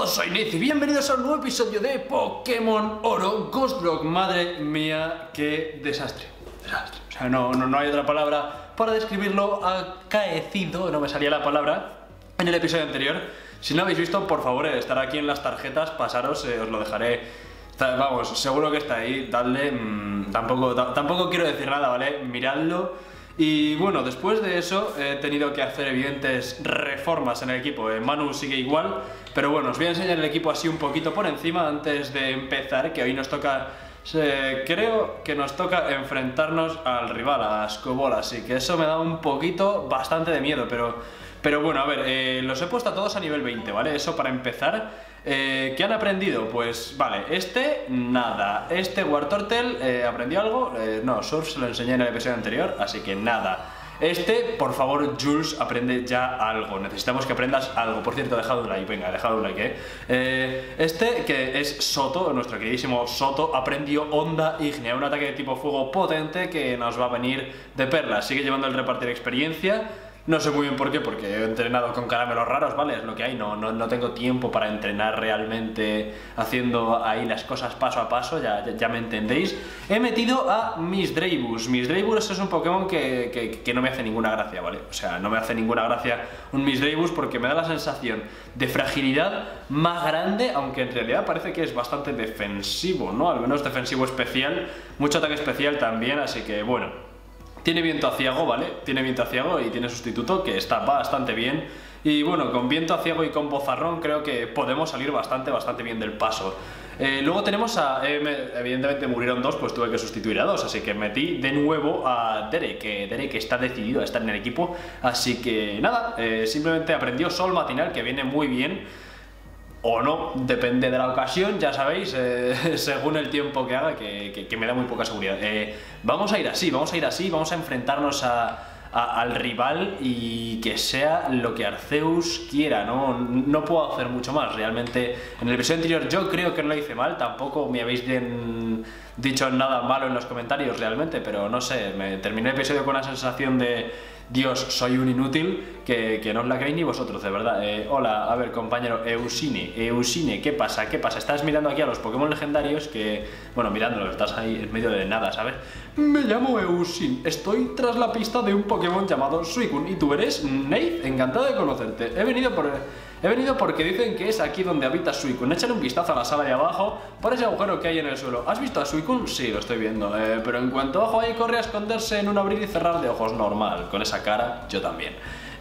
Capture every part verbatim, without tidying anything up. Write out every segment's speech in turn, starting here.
soy Nate y bienvenidos a un nuevo episodio de Pokémon Oro Ghost Rock. Madre mía, qué desastre, desastre. O sea, no, no, no hay otra palabra para describirlo acaecido, no me salía la palabra en el episodio anterior. Si no lo habéis visto, por favor, eh, estará aquí en las tarjetas, pasaros, eh, os lo dejaré. Está, vamos, seguro que está ahí, dadle, mmm, tampoco, tampoco quiero decir nada, ¿vale? Miradlo. Y bueno, después de eso he tenido que hacer evidentes reformas en el equipo. eh, Manu sigue igual, pero bueno, os voy a enseñar el equipo así un poquito por encima antes de empezar, que hoy nos toca... Eh, creo que nos toca enfrentarnos al rival, a Ascobol, así que eso me da un poquito, bastante de miedo, pero, pero bueno, a ver, eh, los he puesto a todos a nivel veinte, ¿vale? Eso para empezar. Eh, ¿Qué han aprendido? Pues vale, este nada, este Wartortle eh, aprendió algo, eh, no, Surf se lo enseñé en el episodio anterior, así que nada. Este, por favor, Jules, aprende ya algo. Necesitamos que aprendas algo. Por cierto, dejad un like, venga, dejad un like, ¿eh? eh Este, que es Soto, nuestro queridísimo Soto, aprendió Onda Ígnea, un ataque de tipo fuego potente que nos va a venir de perlas. Sigue llevando el repartir experiencia. No sé muy bien por qué, porque he entrenado con caramelos raros, ¿vale? Es lo que hay, no, no, no tengo tiempo para entrenar realmente haciendo ahí las cosas paso a paso, ya, ya, ya me entendéis. He metido a Misdreavus. Misdreavus es un Pokémon que, que, que no me hace ninguna gracia, ¿vale? O sea, no me hace ninguna gracia un Misdreavus porque me da la sensación de fragilidad más grande, aunque en realidad parece que es bastante defensivo, ¿no? Al menos defensivo especial, mucho ataque especial también, así que bueno. Tiene viento aciago, ¿vale? Tiene viento aciago y tiene sustituto que está bastante bien. Y bueno, con viento aciago y con bozarrón creo que podemos salir bastante, bastante bien del paso. Eh, luego tenemos a... Eh, evidentemente murieron dos, pues tuve que sustituir a dos. Así que metí de nuevo a Derek, que Derek está decidido a estar en el equipo. Así que nada, eh, simplemente aprendió Sol Matinal, que viene muy bien. O no, depende de la ocasión, ya sabéis, eh, según el tiempo que haga, que, que, que me da muy poca seguridad. Eh, vamos a ir así, vamos a ir así, vamos a enfrentarnos a, a, al rival y que sea lo que Arceus quiera, ¿no? No puedo hacer mucho más, realmente. En el episodio anterior yo creo que no lo hice mal, tampoco me habéis de, dicho nada malo en los comentarios realmente, pero no sé, me terminé el episodio con una sensación de... Dios, soy un inútil, que, que no os la creéis ni vosotros, de verdad. Eh, hola, a ver, compañero, Eusine, Eusine, ¿qué pasa? ¿Qué pasa? Estás mirando aquí a los Pokémon legendarios que... Bueno, mirándolos, estás ahí en medio de nada, ¿sabes? Me llamo Eusine, estoy tras la pista de un Pokémon llamado Suicune. ¿Y tú eres? Nate, encantado de conocerte. He venido por... He venido porque dicen que es aquí donde habita Suicune. Échale un vistazo a la sala de abajo por ese agujero que hay en el suelo. ¿Has visto a Suicune? Sí, lo estoy viendo. Eh, pero en cuanto bajo ahí corre a esconderse en un abrir y cerrar de ojos normal. Con esa cara, yo también.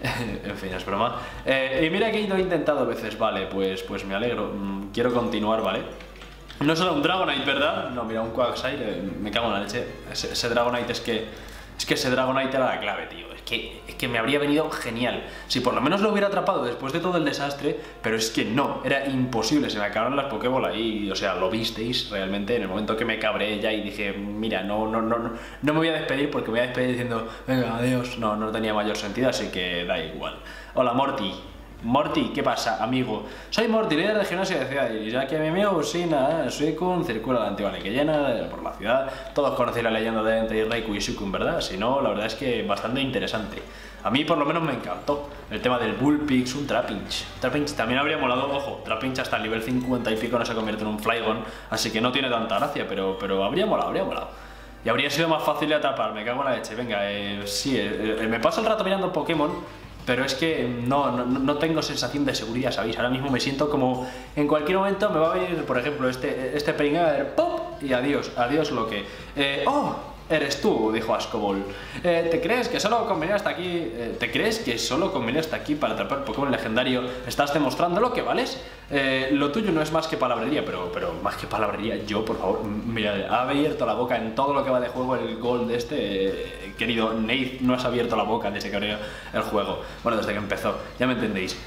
En fin, es broma. Eh, y mira que lo he intentado veces. Vale, pues, pues me alegro. Mm, quiero continuar, ¿vale? No solo un Dragonite, ¿verdad? No, mira, un Quagsire. Eh, me cago en la leche. Ese, ese Dragonite es que... Es que ese Dragonite era la clave, tío. Es que, es que me habría venido genial. Si por lo menos lo hubiera atrapado después de todo el desastre, pero es que no, era imposible. Se me acabaron las Pokébola y, o sea, lo visteis realmente en el momento que me cabré ya y dije, mira, no, no, no, no, no me voy a despedir porque me voy a despedir diciendo, venga, adiós. No, no tenía mayor sentido, así que da igual. Hola, Morty. Morty, ¿qué pasa, amigo? Soy Morty, líder de gimnasio de ciudad, y ya que mi amigo Usina, Suicune, circula la antigua llena por la ciudad. Todos conocéis la leyenda de Entei, Raikou y Suicune, ¿verdad? Si no, la verdad es que bastante interesante. A mí por lo menos me encantó el tema del Bullpix, un Trapinch. Trapinch también habría molado, ojo, Trapinch hasta el nivel cincuenta y pico no se convierte en un Flygon, así que no tiene tanta gracia, pero, pero habría molado, habría molado. Y habría sido más fácil de atrapar, me cago en la leche. Venga, eh, sí, eh, eh, me paso el rato mirando Pokémon. Pero es que no, no, no tengo sensación de seguridad, ¿sabéis? Ahora mismo me siento como en cualquier momento me va a venir, por ejemplo, este, este pringado, ¡pop! Y adiós, adiós lo que... Eh, ¡Oh! Eres tú, dijo Ascobol. Eh, ¿Te crees que solo convenía hasta aquí? Eh, ¿Te crees que solo convenía hasta aquí para atrapar Pokémon legendario? ¿Estás demostrando lo que vales? Eh, lo tuyo no es más que palabrería, pero, pero más que palabrería, yo, por favor, mira, ha abierto la boca en todo lo que va de juego el gol de este. Eh, querido Nate, no has abierto la boca desde que abrió el juego. Bueno, desde que empezó, ya me entendéis.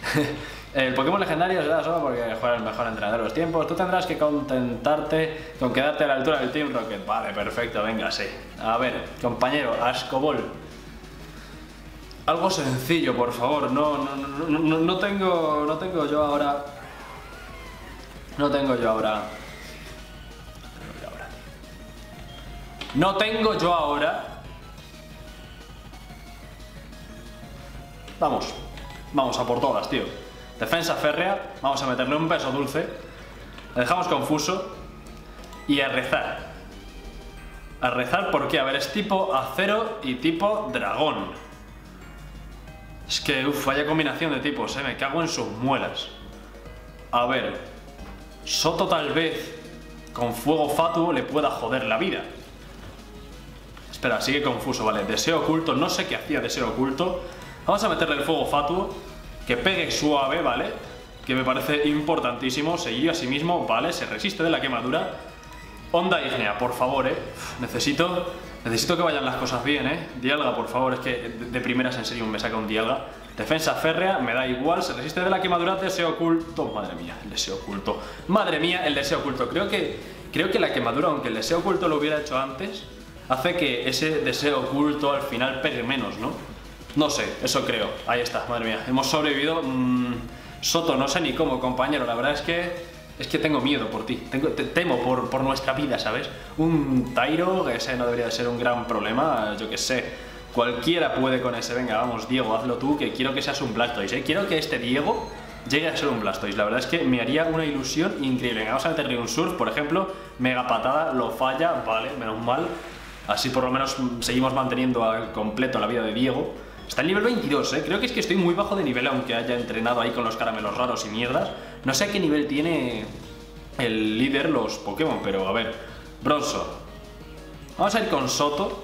El Pokémon legendario se da solo porque juega el mejor entrenador de los tiempos. Tú tendrás que contentarte con quedarte a la altura del Team Rocket. Vale, perfecto, venga, sí. A ver, compañero, Ascobol. Algo sencillo, por favor. No, no, no, no, no tengo, no tengo yo ahora... No tengo yo ahora... No tengo yo ahora... Vamos, vamos a por todas, tío. Defensa férrea, vamos a meterle un beso dulce. Le dejamos confuso. Y a rezar. A rezar porque, a ver, es tipo acero y tipo dragón. Es que, uff, vaya combinación de tipos, eh, me cago en sus muelas. A ver, Soto tal vez con fuego fatuo le pueda joder la vida. Espera, sigue confuso, vale. Deseo oculto, no sé qué hacía deseo oculto. Vamos a meterle el fuego fatuo, que pegue suave, ¿vale? Que me parece importantísimo. Seguir a sí mismo, ¿vale? Se resiste de la quemadura. Onda ígnea, por favor, eh. Uf, necesito, necesito que vayan las cosas bien, eh. Dialga, por favor, es que de primeras en serio me saca un Dialga. Defensa férrea, me da igual, se resiste de la quemadura. Deseo oculto, madre mía, el deseo oculto. Madre mía, el deseo oculto. Creo que, creo que la quemadura, aunque el deseo oculto lo hubiera hecho antes, hace que ese deseo oculto al final pegue menos, ¿no? No sé, eso creo. Ahí está, madre mía, hemos sobrevivido. Mm, Soto, no sé ni cómo, compañero, la verdad es que... Es que tengo miedo por ti, tengo, te, temo por, por nuestra vida, ¿sabes? Un Tyro, ese no debería de ser un gran problema, yo que sé. Cualquiera puede con ese, venga, vamos, Diego, hazlo tú, que quiero que seas un Blastoise, ¿eh? Quiero que este Diego llegue a ser un Blastoise, la verdad es que me haría una ilusión increíble. Venga, vamos a meterle un Surf, por ejemplo, mega patada, lo falla, vale, menos mal. Así por lo menos seguimos manteniendo al completo la vida de Diego. Está en nivel veintidós, ¿eh? Creo que es que estoy muy bajo de nivel, aunque haya entrenado ahí con los caramelos raros y mierdas. No sé a qué nivel tiene el líder los Pokémon, pero a ver. Bronzor. Vamos a ir con Soto.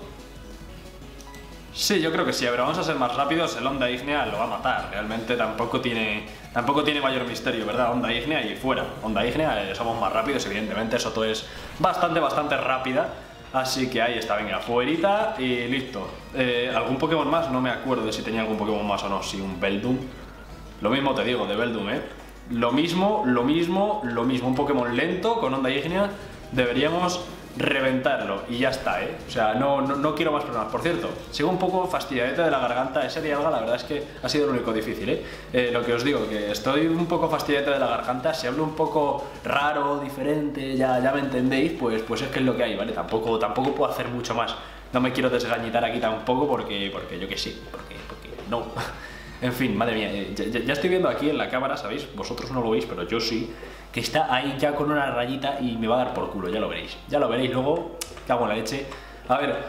Sí, yo creo que sí. A ver, vamos a ser más rápidos. El Onda Ígnea lo va a matar. Realmente tampoco tiene, tampoco tiene mayor misterio, ¿verdad? Onda Ígnea y fuera. Onda Ígnea, eh, somos más rápidos, evidentemente. Soto es bastante, bastante rápida. Así que ahí está, venga, fuerita y listo. Eh, ¿Algún Pokémon más? No me acuerdo de si tenía algún Pokémon más o no. Sí, un Beldum. Lo mismo te digo, de Beldum, ¿eh? Lo mismo, lo mismo, lo mismo. Un Pokémon lento con Onda Ígnea. Deberíamos reventarlo y ya está, ¿eh? O sea, no, no, no quiero más problemas. Por cierto, sigo un poco fastidiadete de la garganta. Ese Dialga, la verdad es que ha sido lo único difícil, ¿eh? Eh, Lo que os digo, que estoy un poco fastidiadete de la garganta. Si hablo un poco raro, diferente, ya, ya me entendéis, pues, pues es que es lo que hay, ¿vale? Tampoco, tampoco puedo hacer mucho más. No me quiero desgañitar aquí tampoco porque, porque yo que sí, porque, porque no. En fin, madre mía, ya, ya, ya estoy viendo aquí en la cámara, ¿sabéis? Vosotros no lo veis, pero yo sí, que está ahí ya con una rayita y me va a dar por culo, ya lo veréis. Ya lo veréis luego, cago en la leche. A ver,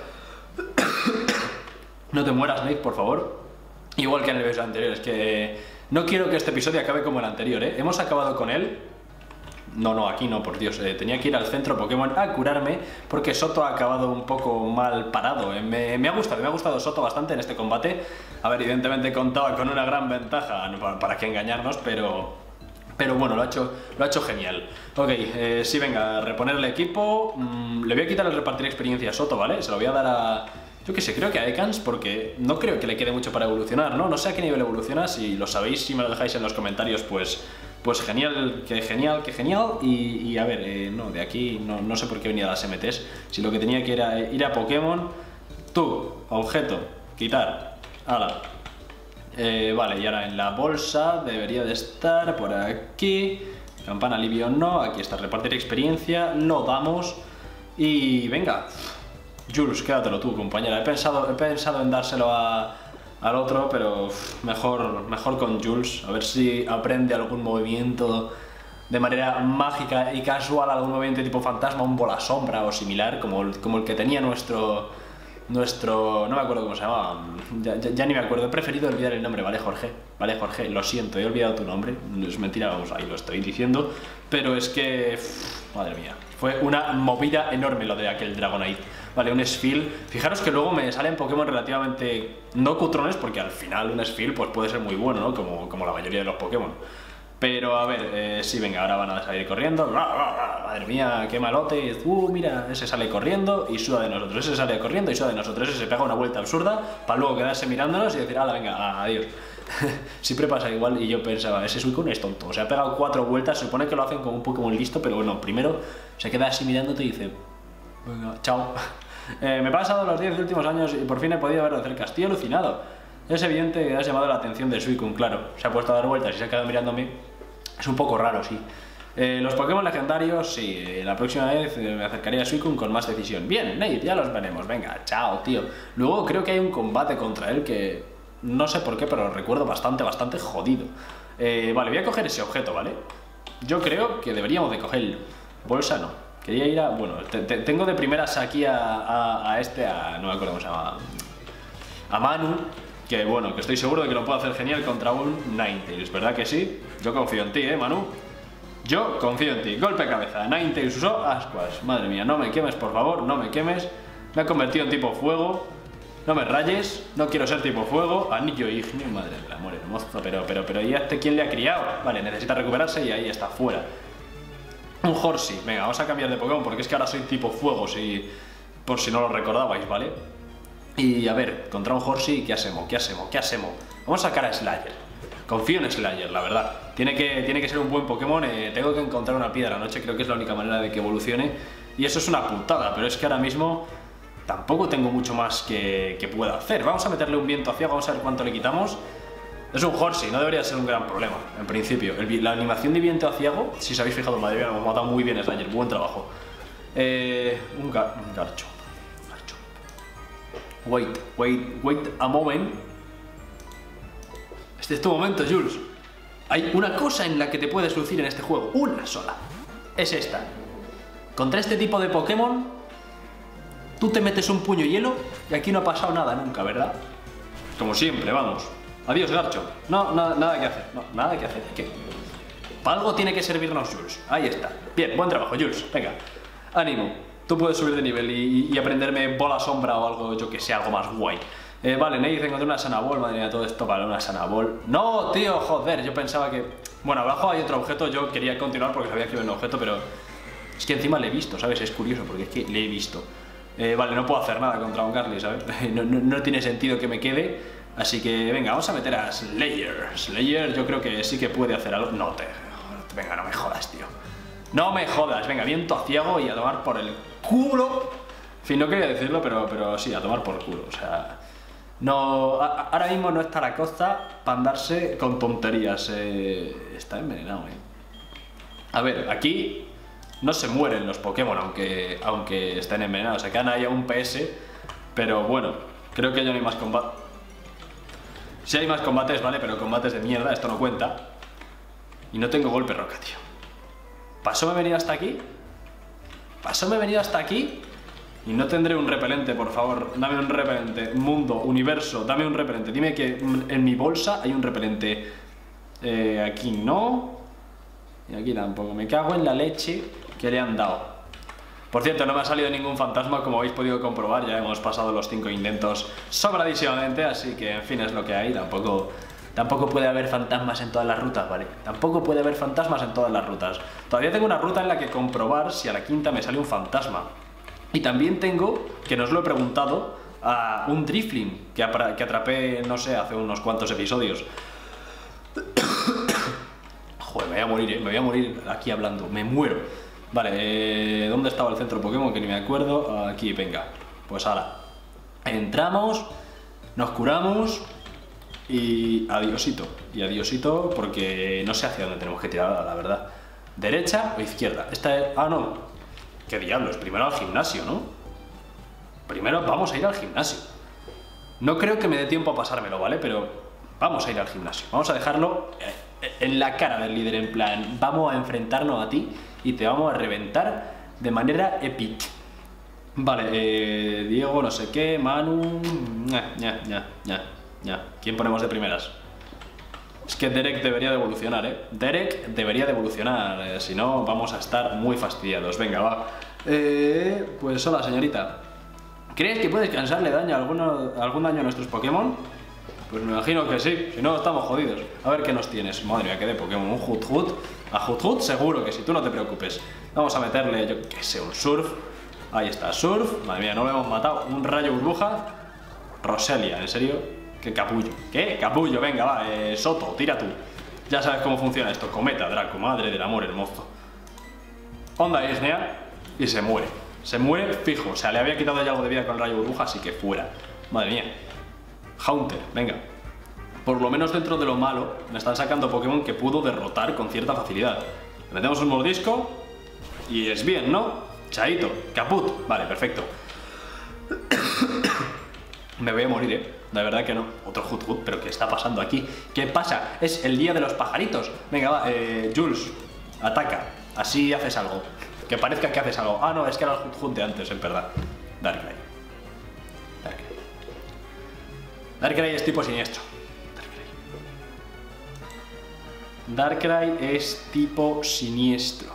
no te mueras, Nick, por favor. Igual que en el episodio anterior, es que no quiero que este episodio acabe como el anterior, ¿eh? Hemos acabado con él. No, no, aquí no, por Dios, eh, tenía que ir al centro Pokémon a curarme porque Soto ha acabado un poco mal parado. eh. me, me ha gustado, me ha gustado Soto bastante en este combate. A ver, evidentemente contaba con una gran ventaja, no, para, para que engañarnos, pero, pero bueno, lo ha hecho, lo ha hecho genial. Ok, eh, sí, venga, reponer el equipo. Mm, le voy a quitar el repartir experiencia a Soto, ¿vale? Se lo voy a dar a... Yo qué sé, creo que a Ekans, porque no creo que le quede mucho para evolucionar, ¿no? No sé a qué nivel evoluciona, si lo sabéis, si me lo dejáis en los comentarios, pues... Pues genial, que genial, que genial. Y, y a ver, eh, no, de aquí no, no sé por qué venía las M Ts. Si lo que tenía que era ir a Pokémon. Tú, objeto, quitar. Ala. Eh, vale, y ahora en la bolsa debería de estar por aquí. Campana alivio no, aquí está, repartir experiencia. Lo damos. Y venga. Jules, quédatelo tú, compañera. He pensado, he pensado en dárselo a... al otro, pero uff, mejor, mejor con Jules, a ver si aprende algún movimiento de manera mágica y casual, algún movimiento tipo fantasma, un bola sombra o similar, como el, como el que tenía nuestro, nuestro, no me acuerdo cómo se llamaba, ya, ya, ya ni me acuerdo, he preferido olvidar el nombre, ¿vale, Jorge? Vale, Jorge, lo siento, he olvidado tu nombre, es mentira, vamos, ahí lo estoy diciendo, pero es que, uff, madre mía, fue una movida enorme lo de aquel Dragonite. Vale, un Spheal. Fijaros que luego me salen Pokémon relativamente no cutrones, porque al final un Spheal pues puede ser muy bueno, ¿no? Como, como la mayoría de los Pokémon. Pero a ver, eh, sí, venga, ahora van a salir corriendo. Madre mía, qué malote. Uh, mira, ese sale corriendo y suda de nosotros. Ese sale corriendo y suda de nosotros. Ese se pega una vuelta absurda para luego quedarse mirándonos y decir, ala, venga, adiós. Siempre pasa igual y yo pensaba, ese Suicune es tonto. O sea, ha pegado cuatro vueltas, se supone que lo hacen como un Pokémon listo, pero bueno, primero se queda así mirándote y dice, venga, chao. Eh, me he pasado los diez últimos años y por fin he podido verlo de cerca. Estoy alucinado. Es evidente que has llamado la atención de Suicune, claro. Se ha puesto a dar vueltas y se ha quedado mirándome. Es un poco raro, sí. Eh, los Pokémon legendarios, sí. Eh, la próxima vez eh, me acercaría a Suicune con más decisión. Bien, Nate, ya los veremos. Venga, chao, tío. Luego creo que hay un combate contra él que... No sé por qué, pero lo recuerdo bastante, bastante jodido. Eh, vale, voy a coger ese objeto, ¿vale? Yo creo que deberíamos de cogerlo. Bolsa no. Quería ir a... Bueno, te, te, tengo de primeras aquí a, a, a este, a... No me acuerdo cómo se llama. A Manu. Que bueno, que estoy seguro de que lo puedo hacer genial contra un Ninetales, ¿verdad que sí? Yo confío en ti, ¿eh, Manu? Yo confío en ti. Golpe de cabeza. Ninetales usó ascuas. Madre mía, no me quemes, por favor, no me quemes. Me he convertido en tipo fuego. No me rayes. No quiero ser tipo fuego. Anillo ignio. Madre de la muerte hermoso. Pero, pero, pero, ¿y este quién le ha criado? Vale, necesita recuperarse y ahí está, fuera. Un Horsey. Venga, vamos a cambiar de Pokémon porque es que ahora soy tipo fuego, si... por si no lo recordabais, ¿vale? Y a ver, contra un Horsey, ¿qué hacemos? ¿Qué hacemos? ¿Qué hacemos? Vamos a sacar a Slayer. Confío en Slayer, la verdad. Tiene que, tiene que ser un buen Pokémon. Eh, tengo que encontrar una piedra a la noche, creo que es la única manera de que evolucione. Y eso es una putada, pero es que ahora mismo tampoco tengo mucho más que, que pueda hacer. Vamos a meterle un viento hacia, vamos a ver cuánto le quitamos. Es un Horsey, no debería ser un gran problema, en principio. El, la animación de viento aciago, si os habéis fijado, madre mía, hemos matado muy bien a Slayer, buen trabajo. Eh, un, gar, un garcho. garcho. Wait, wait, wait a moment. Este es tu momento, Jules. Hay una cosa en la que te puedes lucir en este juego, una sola. Es esta. Contra este tipo de Pokémon, tú te metes un puño hielo y aquí no ha pasado nada nunca, ¿verdad? Como siempre, vamos. Adiós, Garcho. No, no, nada que hacer. No, nada que hacer. ¿Qué? Para algo tiene que servirnos Jules. Ahí está. Bien, buen trabajo, Jules. Venga. Ánimo. Tú puedes subir de nivel y, y aprenderme bola sombra o algo, yo que sé, algo más guay. Eh, vale, Nate, encontré una Sanabol. Madre mía, todo esto para una Sanabol. No, tío, joder. Yo pensaba que... Bueno, abajo hay otro objeto. Yo quería continuar porque sabía que iba un objeto, pero... Es que encima le he visto, ¿sabes? Es curioso porque es que le he visto. Eh, vale, no puedo hacer nada contra un Carly, ¿sabes? No, no, no tiene sentido que me quede. Así que, venga, vamos a meter a Slayer. Slayer yo creo que sí que puede hacer algo. No te... Venga, no me jodas, tío. No me jodas. Venga, viento aciago y a tomar por el culo. En fin, no quería decirlo, pero, pero sí, a tomar por culo. O sea... No... A, ahora mismo no está la cosa para andarse con tonterías. Eh, está envenenado, eh. A ver, aquí... No se mueren los Pokémon, aunque, aunque estén envenenados. Se quedan ahí a un P S, pero bueno, creo que ya no hay más combate. Sí hay más combates, ¿vale? Pero combates de mierda, esto no cuenta. Y no tengo golpe roca, tío. ¿Pasó me he venido hasta aquí? ¿Pasó me he venido hasta aquí? Y no tendré un repelente, por favor. Dame un repelente. Mundo, universo, dame un repelente. Dime que en mi bolsa hay un repelente. Eh, aquí no. Y aquí tampoco. Me cago en la leche que le han dado. Por cierto, no me ha salido ningún fantasma, como habéis podido comprobar. Ya hemos pasado los cinco intentos sobradísimamente, así que en fin, es lo que hay. Tampoco, tampoco puede haber fantasmas en todas las rutas, ¿vale? Tampoco puede haber fantasmas en todas las rutas. Todavía tengo una ruta en la que comprobar si a la quinta me sale un fantasma. Y también tengo, que no os lo he preguntado, a un Drifling que, que atrapé, no sé, hace unos cuantos episodios. Joder, me voy a morir, ¿eh? Me voy a morir aquí hablando, me muero. Vale, eh, ¿dónde estaba el centro Pokémon? Que ni me acuerdo. Aquí, venga. Pues ahora entramos, nos curamos y adiosito. Y adiosito porque no sé hacia dónde tenemos que tirar, la verdad. ¿Derecha o izquierda? Esta es... Ah, no. ¿Qué diablos? Primero al gimnasio, ¿no? Primero vamos a ir al gimnasio. No creo que me dé tiempo a pasármelo, ¿vale? Pero vamos a ir al gimnasio. Vamos a dejarlo en la cara del líder, en plan, vamos a enfrentarnos a ti y te vamos a reventar de manera épica. Vale, eh, Diego, no sé qué, Manu... Ya, ya, ya, ya, ya. ¿Quién ponemos de primeras? Es que Derek debería de evolucionar, ¿eh? Derek debería de evolucionar, eh, si no vamos a estar muy fastidiados. Venga, va. Eh, pues hola, señorita. ¿Crees que puedes causarle daño a alguno, algún daño a nuestros Pokémon? Pues me imagino que sí, si no estamos jodidos. A ver qué nos tienes. Madre mía, qué de Pokémon. Un Hoothoot. A Hoothoot seguro que sí, tú no te preocupes. Vamos a meterle, yo qué sé, un Surf. Ahí está, Surf. Madre mía, no lo hemos matado. Un Rayo Burbuja. Roselia, ¿en serio? Qué capullo. ¿Qué? Capullo, venga, va. Eh, Soto, tira tú. Ya sabes cómo funciona esto. Cometa, Draco, madre del amor hermoso. Onda Ígnea. Y se muere. Se muere fijo. O sea, le había quitado ya algo de vida con el Rayo Burbuja, así que fuera. Madre mía. Haunter, venga. Por lo menos dentro de lo malo, me están sacando Pokémon que pudo derrotar con cierta facilidad. Le metemos un mordisco y es bien, ¿no? Chaito, caput. Vale, perfecto. Me voy a morir, ¿eh? De verdad que no. Otro Hut Hut, pero ¿qué está pasando aquí? ¿Qué pasa? Es el día de los pajaritos. Venga, va, eh, Jules, ataca. Así haces algo. Que parezca que haces algo. Ah, no, es que era el Hut Hut de antes, es verdad. Darkrai. Darkrai. Darkrai es tipo siniestro. Darkrai. Darkrai es tipo siniestro.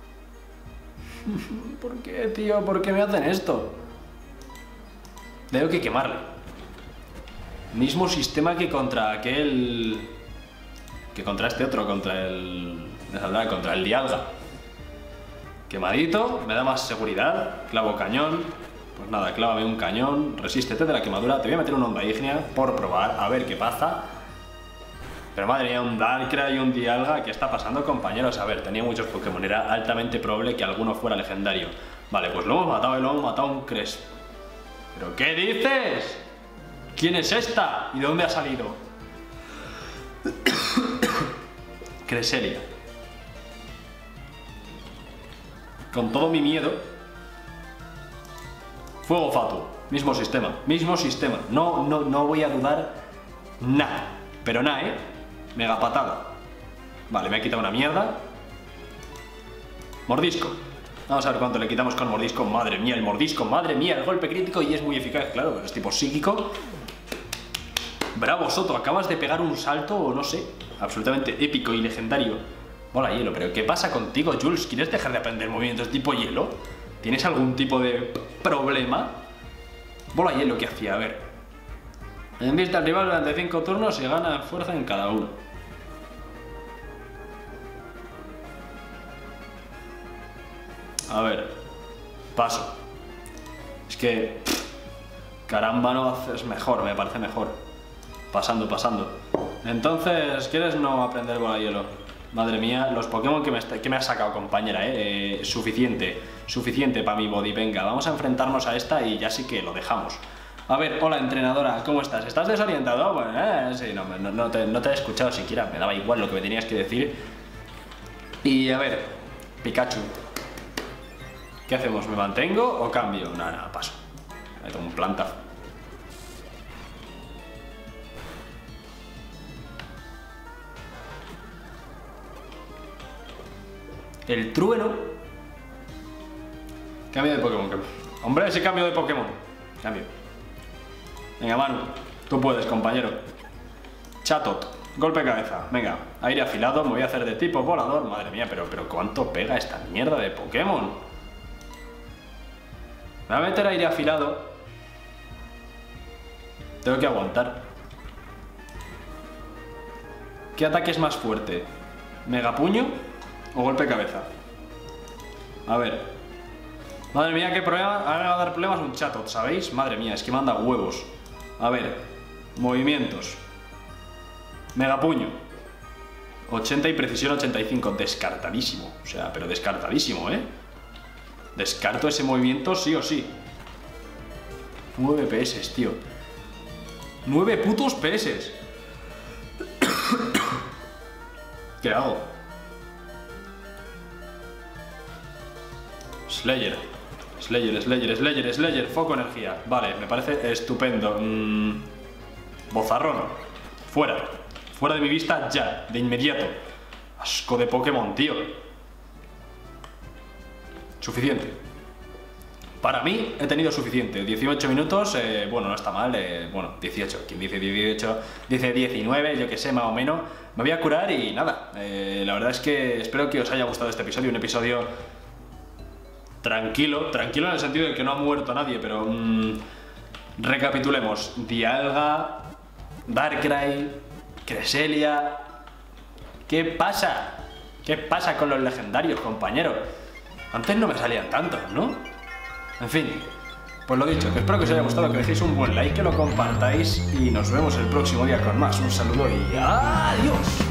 ¿Por qué, tío? ¿Por qué me hacen esto? Tengo que quemarle. Mismo sistema que contra aquel... Que contra este otro, contra el... Me saldrá, contra el Dialga. Quemadito, me da más seguridad. Clavo cañón. Pues nada, clávame un cañón. Resístete de la quemadura. Te voy a meter una onda ígnea por probar, a ver qué pasa. Pero madre mía, un Darkrai y un Dialga. ¿Qué está pasando, compañeros? A ver, tenía muchos Pokémon. Era altamente probable que alguno fuera legendario. Vale, pues lo hemos matado y lo hemos matado a un Crespo. ¿Pero qué dices? ¿Quién es esta? ¿Y de dónde ha salido? Cresselia. Con todo mi miedo. Fuego Fatuo. Mismo sistema. Mismo sistema. No, no, no voy a dudar nada. Pero nada, ¿eh? Mega patada. Vale, me ha quitado una mierda. Mordisco. Vamos a ver cuánto le quitamos con mordisco. Madre mía, el mordisco. Madre mía, el golpe crítico y es muy eficaz. Claro, pero es tipo psíquico. Bravo, Soto. Acabas de pegar un salto, o no sé, absolutamente épico y legendario. Bola hielo, pero ¿qué pasa contigo, Jules? ¿Quieres dejar de aprender movimientos tipo hielo? ¿Tienes algún tipo de problema? Bola hielo, ¿qué hacía? A ver. Envista al rival durante cinco turnos y gana fuerza en cada uno. A ver. Paso. Es que... Caramba, no haces mejor, me parece mejor. Pasando, pasando. Entonces, ¿quieres no aprender bola hielo? Madre mía, los Pokémon que me, que me has sacado, compañera, ¿eh? eh suficiente. Suficiente para mi body. Venga, vamos a enfrentarnos a esta y ya sí que lo dejamos. A ver, hola entrenadora, ¿cómo estás? ¿Estás desorientado? Bueno, eh, sí, no, no, no, te, no te he escuchado siquiera, me daba igual lo que me tenías que decir. Y a ver, Pikachu, ¿qué hacemos? ¿Me mantengo o cambio? Nada, nada, paso. Me tomo un plantazo. El trueno. Cambio de Pokémon. Hombre, ese cambio de Pokémon. Cambio. Venga, Manu, tú puedes, compañero. Chatot, golpe de cabeza. Venga, aire afilado, me voy a hacer de tipo volador. Madre mía, pero, pero ¿cuánto pega esta mierda de Pokémon? Me voy a meter aire afilado. Tengo que aguantar. ¿Qué ataque es más fuerte? ¿Megapuño o golpe de cabeza? A ver. Madre mía, qué problema. Ahora me va a dar problemas un Chatot, ¿sabéis? Madre mía, es que manda huevos. A ver, movimientos. Megapuño. ochenta y precisión ochenta y cinco. Descartadísimo. O sea, pero descartadísimo, ¿eh? Descarto ese movimiento sí o sí. nueve P S, tío. nueve putos P S. ¿Qué hago? Slayer. Slayer, Slayer, Slayer, Slayer, foco energía. Vale, me parece estupendo. Mm, Bozarrón. Fuera. Fuera de mi vista ya, de inmediato. Asco de Pokémon, tío. Suficiente. Para mí he tenido suficiente. dieciocho minutos, eh, bueno, no está mal. Eh, bueno, dieciocho. Quien dice dieciocho, dice diecinueve, yo que sé, más o menos. Me voy a curar y nada. Eh, la verdad es que espero que os haya gustado este episodio. Un episodio... Tranquilo, tranquilo en el sentido de que no ha muerto nadie, pero mmm, recapitulemos. Dialga, Darkrai, Cresselia. ¿Qué pasa? ¿Qué pasa con los legendarios, compañeros? Antes no me salían tantos, ¿no? En fin, pues lo dicho, que espero que os haya gustado, que dejéis un buen like, que lo compartáis y nos vemos el próximo día con más. Un saludo y adiós.